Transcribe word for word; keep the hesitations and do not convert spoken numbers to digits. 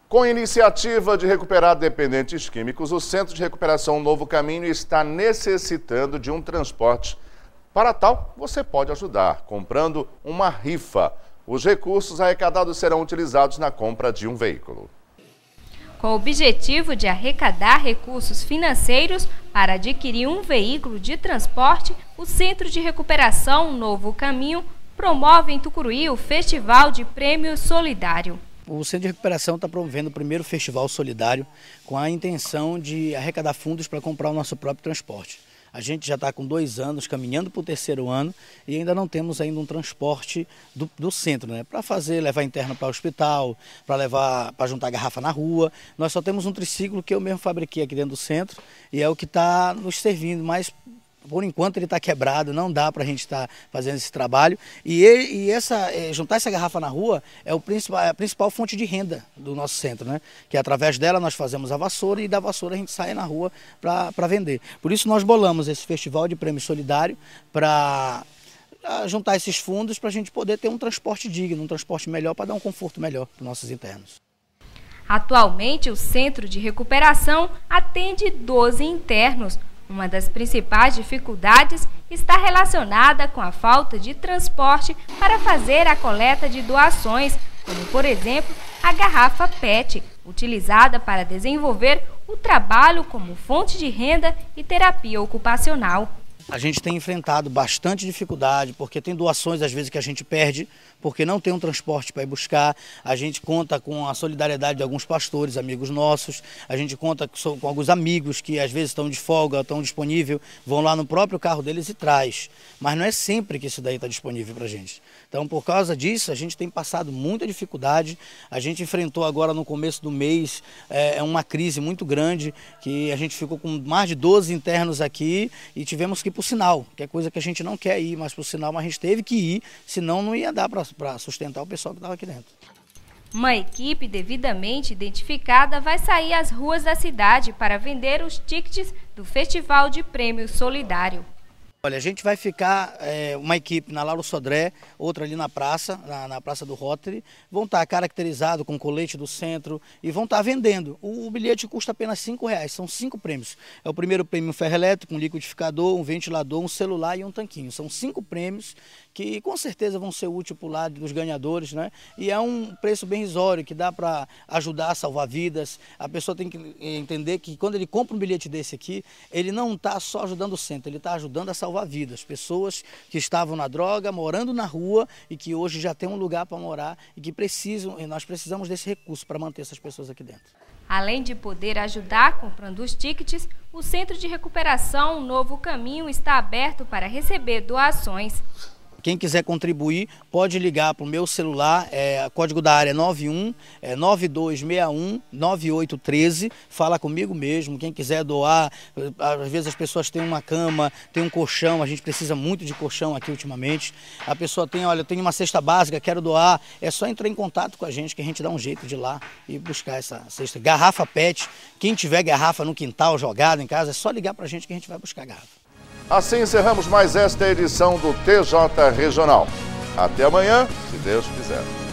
Com iniciativa de recuperar dependentes químicos, o Centro de Recuperação Novo Caminho está necessitando de um transporte. Para tal, você pode ajudar comprando uma rifa. Os recursos arrecadados serão utilizados na compra de um veículo. Com o objetivo de arrecadar recursos financeiros para adquirir um veículo de transporte, o Centro de Recuperação Novo Caminho promove em Tucuruí o Festival de Prêmio Solidário. O Centro de Recuperação está promovendo o primeiro Festival Solidário com a intenção de arrecadar fundos para comprar o nosso próprio transporte. A gente já está com dois anos, caminhando para o terceiro ano e ainda não temos ainda um transporte do, do centro, né? Para fazer, levar interno para o hospital, para levar, para juntar garrafa na rua. Nós só temos um triciclo que eu mesmo fabriquei aqui dentro do centro e é o que está nos servindo, mas por enquanto ele está quebrado, não dá para a gente estar tá fazendo esse trabalho. E, ele, e essa, é, juntar essa garrafa na rua é, o principal, é a principal fonte de renda do nosso centro, né? Que através dela nós fazemos a vassoura e da vassoura a gente sai na rua para vender. Por isso nós bolamos esse Festival de Prêmio Solidário para juntar esses fundos para a gente poder ter um transporte digno, um transporte melhor, para dar um conforto melhor para os nossos internos. Atualmente o Centro de Recuperação atende doze internos. Uma das principais dificuldades está relacionada com a falta de transporte para fazer a coleta de doações, como, por exemplo, a garrafa P E T, utilizada para desenvolver o trabalho como fonte de renda e terapia ocupacional. A gente tem enfrentado bastante dificuldade, porque tem doações às vezes que a gente perde, porque não tem um transporte para ir buscar. A gente conta com a solidariedade de alguns pastores, amigos nossos. A gente conta com alguns amigos que às vezes estão de folga, estão disponíveis, vão lá no próprio carro deles e traz. Mas não é sempre que isso daí está disponível para a gente. Então, por causa disso, a gente tem passado muita dificuldade. A gente enfrentou agora no começo do mês é, uma crise muito grande, que a gente ficou com mais de doze internos aqui e tivemos que ir para o sinal, que é coisa que a gente não quer ir, mas para o sinal mas a gente teve que ir, senão não ia dar para sustentar o pessoal que estava aqui dentro. Uma equipe devidamente identificada vai sair às ruas da cidade para vender os tickets do Festival de Prêmio Solidário. Olha, a gente vai ficar é, uma equipe na Lauro Sodré, outra ali na praça, na, na Praça do Rotary, vão estar caracterizados com colete do centro e vão estar vendendo. O, o bilhete custa apenas cinco reais, são cinco prêmios. É o primeiro prêmio um ferro elétrico, um liquidificador, um ventilador, um celular e um tanquinho. São cinco prêmios que com certeza vão ser úteis para o lado dos ganhadores, né? E é um preço bem risório, que dá para ajudar a salvar vidas. A pessoa tem que entender que quando ele compra um bilhete desse aqui, ele não está só ajudando o centro, ele está ajudando a salvar vidas. Pessoas que estavam na droga, morando na rua e que hoje já têm um lugar para morar e que precisam, e nós precisamos desse recurso para manter essas pessoas aqui dentro. Além de poder ajudar comprando os tickets, o Centro de Recuperação Novo Caminho está aberto para receber doações. Quem quiser contribuir pode ligar para o meu celular, é, o código da área é nove um, é nove dois seis um, nove oito um três, fala comigo mesmo. Quem quiser doar, às vezes as pessoas têm uma cama, tem um colchão, a gente precisa muito de colchão aqui ultimamente. A pessoa tem, olha, eu tenho uma cesta básica, quero doar, é só entrar em contato com a gente que a gente dá um jeito de ir lá e buscar essa cesta. Garrafa P E T, quem tiver garrafa no quintal jogada em casa, é só ligar para a gente que a gente vai buscar a garrafa. Assim encerramos mais esta edição do T J Regional. Até amanhã, se Deus quiser.